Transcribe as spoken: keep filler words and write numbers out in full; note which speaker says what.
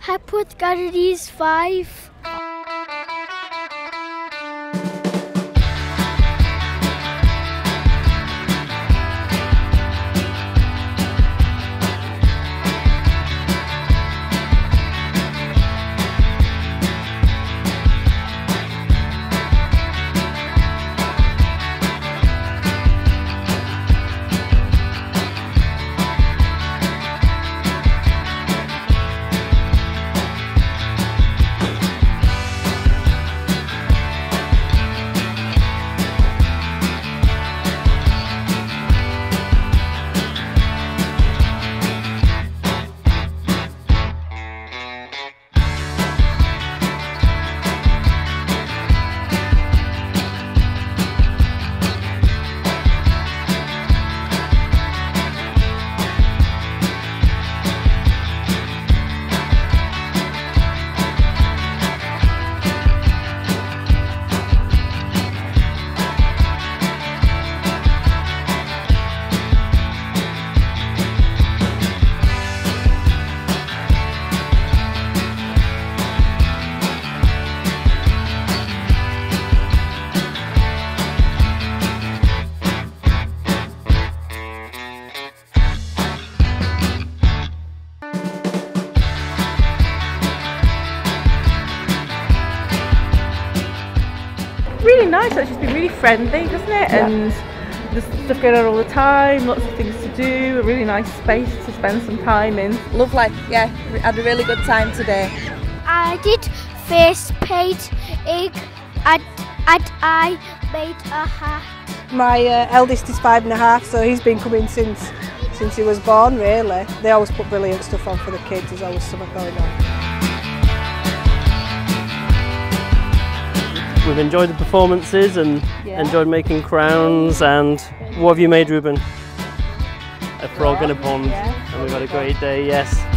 Speaker 1: Hepworth Galleries five.
Speaker 2: Really nice, it's just been really friendly, doesn't it?
Speaker 3: Yeah.
Speaker 2: And there's stuff going on all the time, lots of things to do, a really nice space to spend some time in.
Speaker 3: Lovely, yeah, we had a really good time today.
Speaker 1: I did face painting and, and I made a hat.
Speaker 4: My uh, eldest is five and a half, so he's been coming since since he was born, really. They always put brilliant stuff on for the kids, there's always something going on.
Speaker 5: We've enjoyed the performances and
Speaker 2: Yeah.
Speaker 5: enjoyed making crowns. And what have you made, Ruben? A frog and a pond,
Speaker 2: Yeah.
Speaker 5: and we've had a great day, yes.